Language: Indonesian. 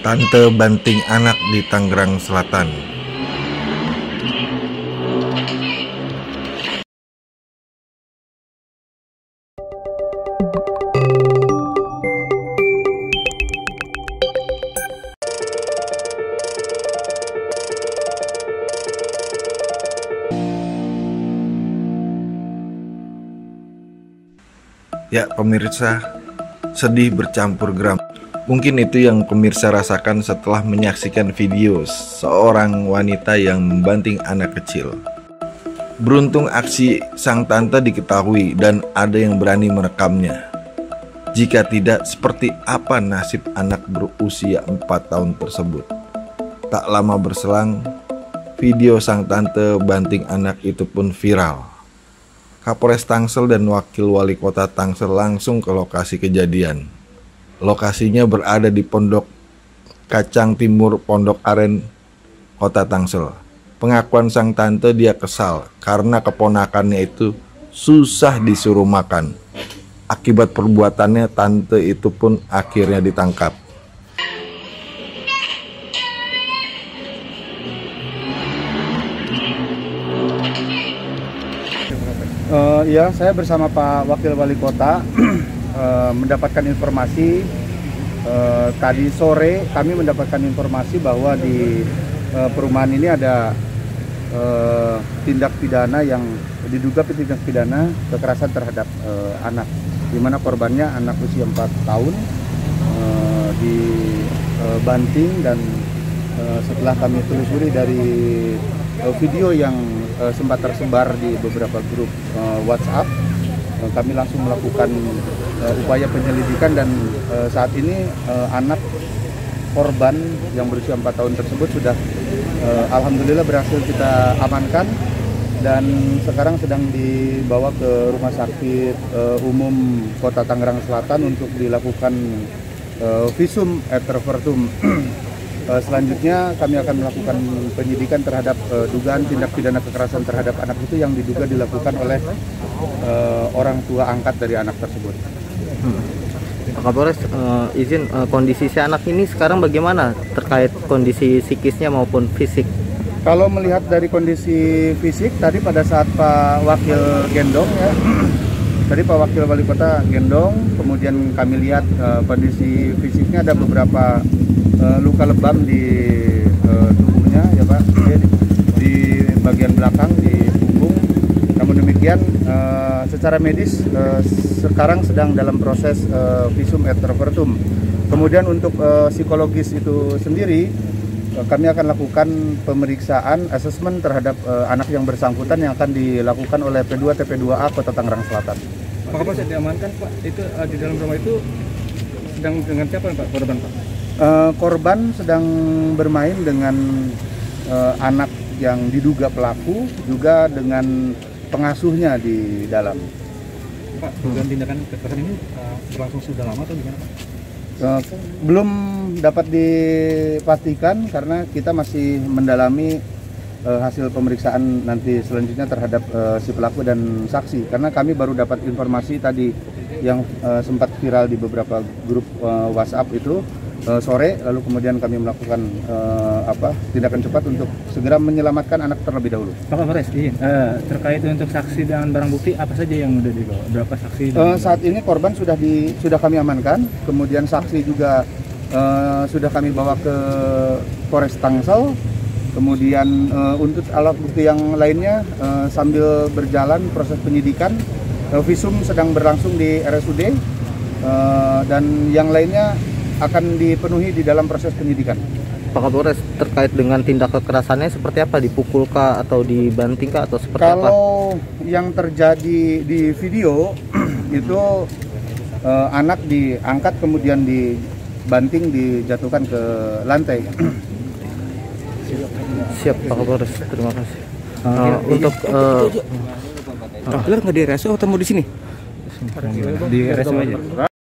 Tante banting anak di Tangerang Selatan. Ya pemirsa, sedih bercampur geram. Mungkin itu yang pemirsa rasakan setelah menyaksikan video seorang wanita yang membanting anak kecil. Beruntung aksi sang tante diketahui dan ada yang berani merekamnya. Jika tidak, seperti apa nasib anak berusia 4 tahun tersebut? Tak lama berselang, video sang tante banting anak itu pun viral. Kapolres Tangsel dan Wakil Wali Kota Tangsel langsung ke lokasi kejadian. Lokasinya berada di Pondok Kacang Timur, Pondok Aren, Kota Tangsel. Pengakuan sang tante, dia kesal karena keponakannya itu susah disuruh makan. Akibat perbuatannya, tante itu pun akhirnya ditangkap. Ya, saya bersama Pak Wakil Wali Kota mendapatkan informasi tadi sore. Kami mendapatkan informasi bahwa di perumahan ini ada tindak pidana yang diduga tindak pidana kekerasan terhadap anak, di mana korbannya anak usia 4 tahun dibanting, dan setelah kami telusuri dari video yang sempat tersebar di beberapa grup WhatsApp, kami langsung melakukan upaya penyelidikan, dan saat ini anak korban yang berusia 4 tahun tersebut sudah alhamdulillah berhasil kita amankan dan sekarang sedang dibawa ke Rumah Sakit Umum Kota Tangerang Selatan untuk dilakukan visum et repertum. Selanjutnya kami akan melakukan penyidikan terhadap dugaan tindak pidana kekerasan terhadap anak itu yang diduga dilakukan oleh orang tua angkat dari anak tersebut. Pak Kapolres, izin kondisi si anak ini sekarang bagaimana terkait kondisi psikisnya maupun fisik? Kalau melihat dari kondisi fisik, tadi pada saat Pak Wakil gendong ya, tadi Pak Wakil Wali Kota gendong, kemudian kami lihat kondisi fisiknya ada beberapa luka lebam di tubuhnya ya Pak, di bagian belakang di punggung. Namun demikian secara medis sekarang sedang dalam proses visum et repertum. Kemudian untuk psikologis itu sendiri kami akan lakukan pemeriksaan asesmen terhadap anak yang bersangkutan yang akan dilakukan oleh P2 TP2A Kota Tangerang Selatan. Pak Kapolres, diamankan Pak, itu di dalam rumah itu sedang dengan siapa Pak korban Pak? Korban sedang bermain dengan anak yang diduga pelaku, juga dengan pengasuhnya di dalam. Pak, dugaan tindakan kekerasan ini berlangsung sudah lama atau gimana Pak? Belum dapat dipastikan karena kita masih mendalami hasil pemeriksaan nanti selanjutnya terhadap si pelaku dan saksi, karena kami baru dapat informasi tadi yang sempat viral di beberapa grup WhatsApp itu sore, lalu kemudian kami melakukan tindakan cepat untuk segera menyelamatkan anak terlebih dahulu. Pak Kapolres, terkait untuk saksi dan barang bukti apa saja yang sudah dibawa? Berapa saksi? Saat ini korban sudah kami amankan, kemudian saksi juga sudah kami bawa ke Polres Tangsel. Kemudian untuk alat bukti yang lainnya sambil berjalan proses penyidikan, visum sedang berlangsung di RSUD, dan yang lainnya akan dipenuhi di dalam proses penyidikan. Pak Kapolres, terkait dengan tindak kekerasannya seperti apa? Dipukul kah atau dibanting kah atau seperti apa? Kalau yang terjadi di video itu anak diangkat kemudian dibanting, dijatuhkan ke lantai. Siap Pak Kapolres, terima kasih. Untuk nggak di RSU atau mau di sini? Di RSU aja.